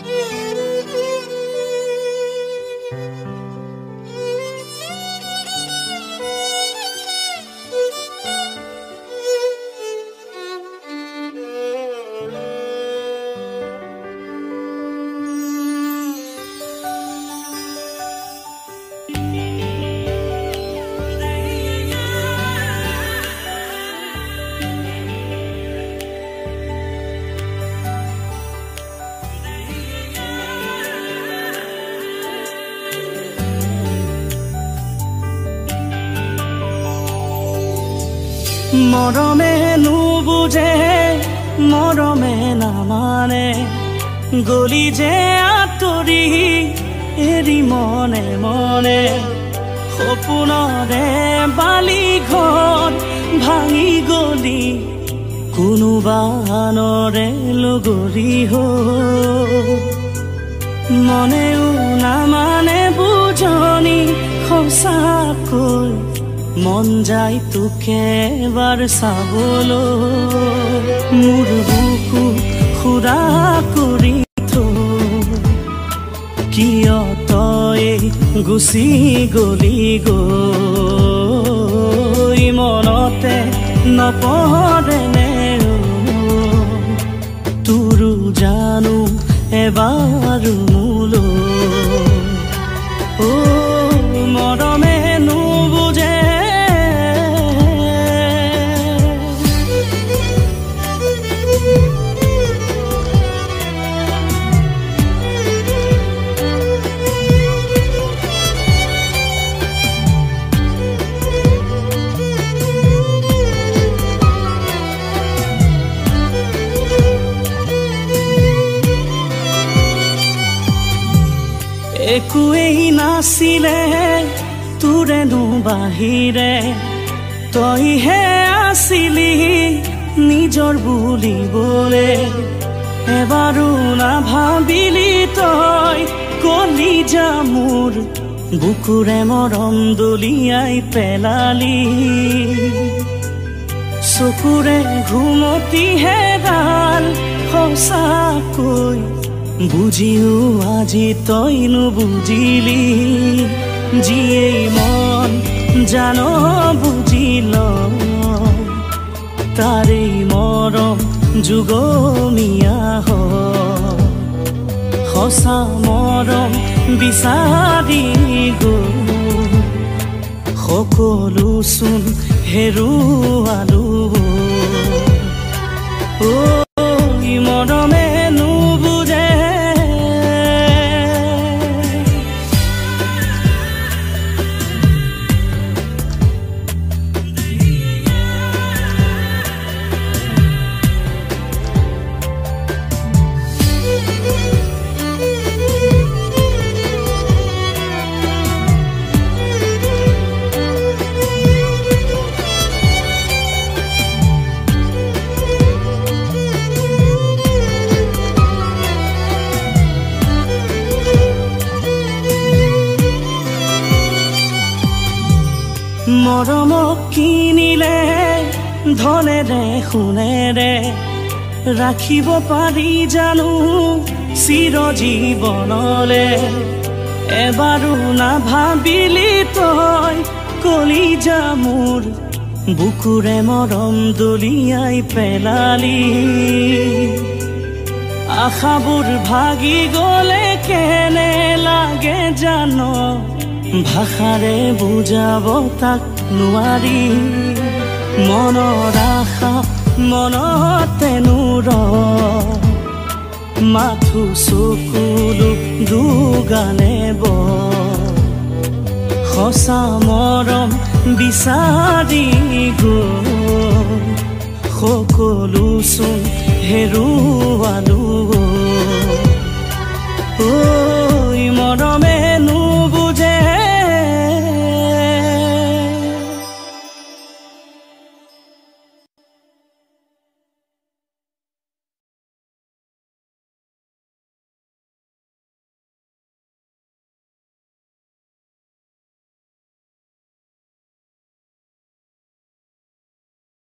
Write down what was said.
মৰমে নুবুজে মৰমে নামানে গলি যে আঁতৰি এৰি মনে মনে সপোনৰে বালি ঘৰ ভাঙি গলি কোনোবা আনৰে লগৰী হৈ মনেও নামানে বুজনি সঁচাকৈ মন যায় তোকে এবাৰ চাবলৈ মোৰ বুকু খুৰা কৰি কিয় তই গুচি গলি গৈ মনতে নপৰেনে তোৰো জানো এবাৰ মোলৈ মৰমে নুবুজে একোৱেই নাছিলে তোৰেনো বাহিৰে তইহে আছিলি নিজৰ বুলিবলে এবাৰো নাভাবিলি তই কলিজা মোৰ বুকুৰে মৰম দলিয়াই পেলালি চকুৰে ঘুমতি হেৰাল সঁচাকৈ বুজিও আজি তই নুবুজিলি যিয়েই মন জান বুজিল তাৰেই মৰম যুগমীয়া সঁচা মৰম বিচাৰি গৈ সকলো চোন হেৰুৱালো মৰমে নুবুজে মৰমক কিনিলে ধনেৰে সোণেৰে ৰাখিব পাৰি জানো চিৰজীৱনলে এবাৰো নাভাবিলি তই কলিজা মোৰ বুকুৰে মৰম দলিয়াই পেলালি আশাবোৰ ভাগি গলে কেনে লাগে জান ভাষাৰে বুজাব তাক নোৱাৰি মনৰ আশা মনতে নুৰ মাথো চকুলো দুগানে সঁচা মৰম বিচাৰি গৈ সকলো চোন হেৰুৱালো